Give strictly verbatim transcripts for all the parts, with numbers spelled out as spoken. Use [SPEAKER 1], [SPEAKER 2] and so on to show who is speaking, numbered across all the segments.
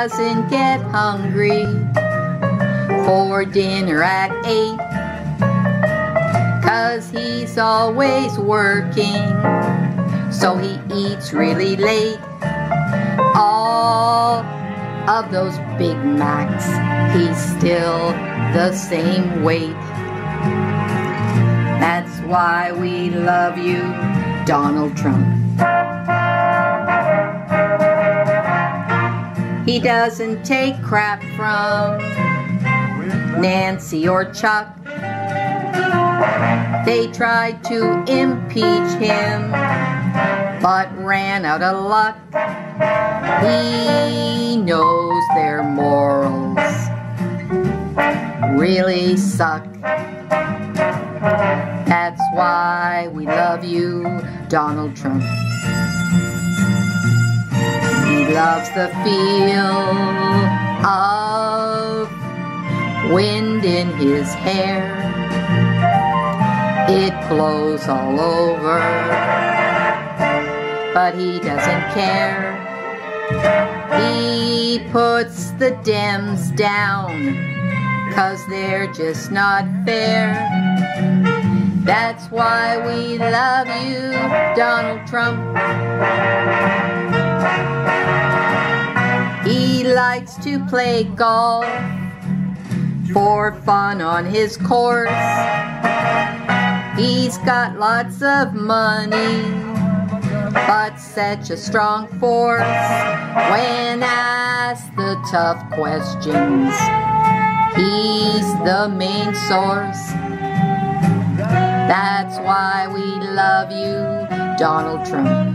[SPEAKER 1] doesn't get hungry for dinner at eight, 'cause he's always working, so he eats really late. All of those Big Macs, he's still the same weight. That's why we love you, Donald Trump. He doesn't take crap from Nancy or Chuck. They tried to impeach him, but ran out of luck. He knows their morals really suck. That's why we love you, Donald Trump. He loves the feel of wind in his hair. It blows all over, but he doesn't care. He puts the Dems down, 'cause they're just not fair. That's why we love you, Donald Trump. He likes to play golf for fun on his course. He's got lots of money, but such a strong force. When asked the tough questions, he's the main source. That's why we love you, Donald Trump.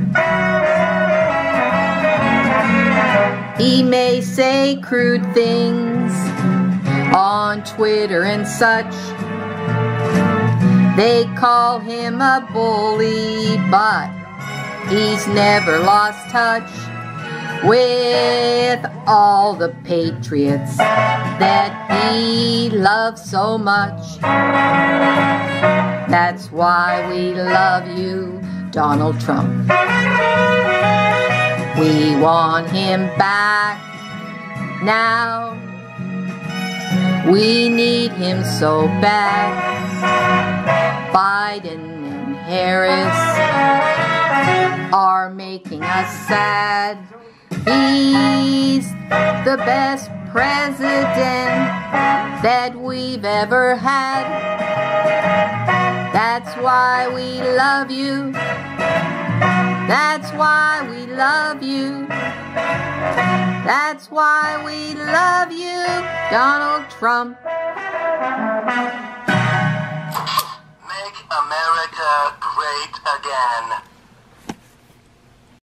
[SPEAKER 1] He may say crude things on Twitter and such. They call him a bully, but he's never lost touch with all the patriots that he loves so much. That's why we love you, Donald Trump. We want him back now. We need him so bad. Biden and Harris are making us sad. He's the best president that we've ever had. That's why we love you. That's why we love you. That's why we love you, Donald Trump.
[SPEAKER 2] Make America great again.